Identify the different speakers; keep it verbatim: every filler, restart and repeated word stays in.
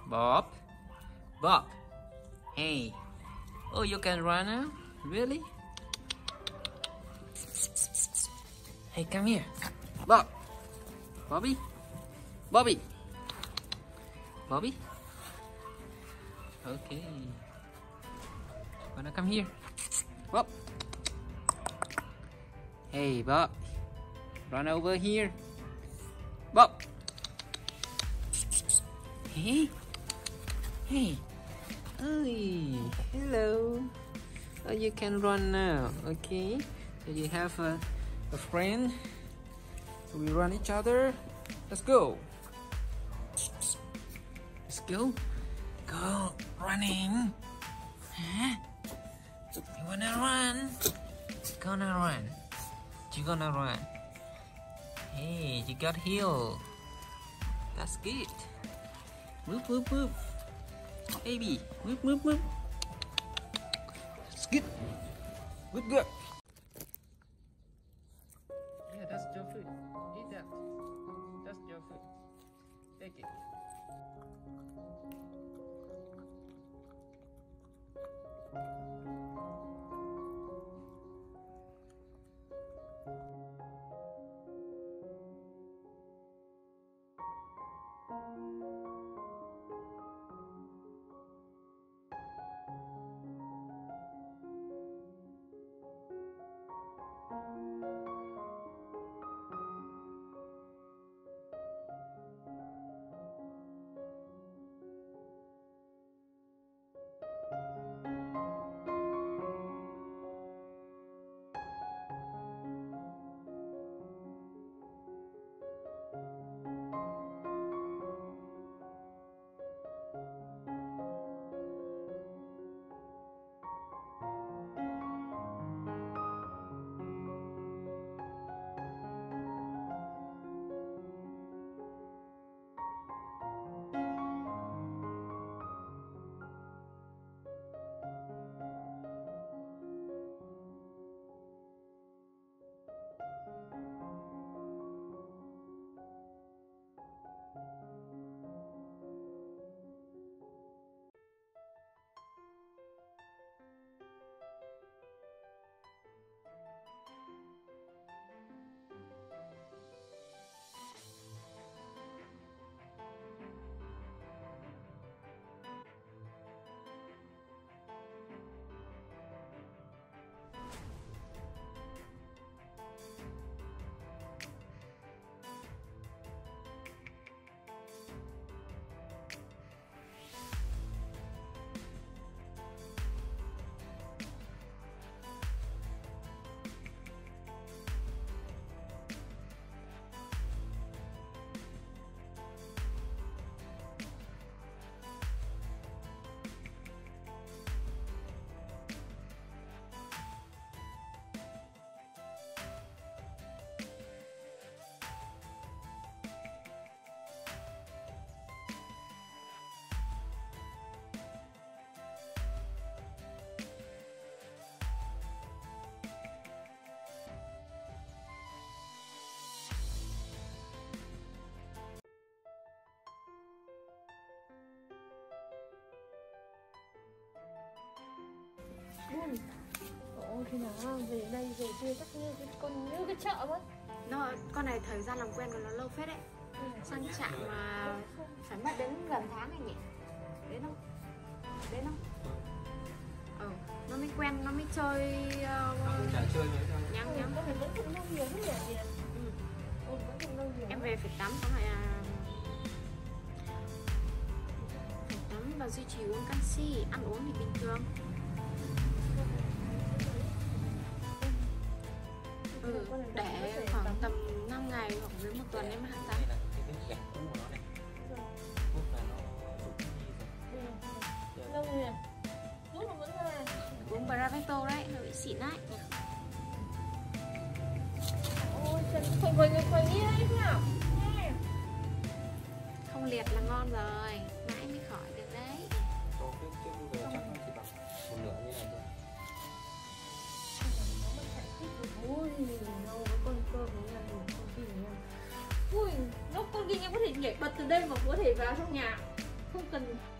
Speaker 1: Bob. Bob. Hey. Oh, you can run now? Really? Hey, come here. Bob. Bobby. Bobby. Bobby. Okay. Wanna come here? Bob. Hey, Bob. Run over here. Bob. Hey. Hey. Oh, hello. Oh, you can run now. Okay. So you have a, a friend. So we run each other. Let's go. Let's go. Go running. Huh? You wanna run? Gonna run. You gonna run. Hey, you got healed. That's good. Move, move, move. Baby, move, move, move. That's good. Good girl. Yeah, that's your food. Eat that. That's your food. Take it.
Speaker 2: Ồ, khi nào về đây về kia chắc như cái con như cái chợ mất.
Speaker 3: Nó con này thời gian làm quen của nó lâu phết đấy. Sang trạm mà phải mất đến gần tháng này nhỉ? Đến không? Đến không? Ừ, nó mới quen, nó mới chơi. Uh...
Speaker 1: Chả chơi nữa đâu.
Speaker 3: Nhắn nhắn.
Speaker 2: Con này vẫn còn lâu nhiều rất là nhiều.
Speaker 3: Ừ.
Speaker 2: Ừ, vẫn còn lâu nhiều.
Speaker 3: Em về phải tắm, có phải là phải tắm và duy trì uống canxi, ăn uống thì bình thường. Ừ, để khoảng tầm năm ngày hoặc dưới một tuần em mới hạt tắm.
Speaker 2: Lâu rồi. Thuốc nó vẫn là
Speaker 3: Uống Bravecto đấy, nó bị xịn đấy.
Speaker 2: ôi, chân phơi phơi phơi như thế nào?
Speaker 3: Không liệt là ngon rồi, mãi mới khỏi được đấy.
Speaker 1: Cái cái bây giờ chắc nó chỉ bằng một nửa như này thôi.
Speaker 2: Ui, nó con cơ với là đủ con kia nha. Ui, nó con kia em có thể nhảy bật từ đây mà có thể vào trong nhà. không cần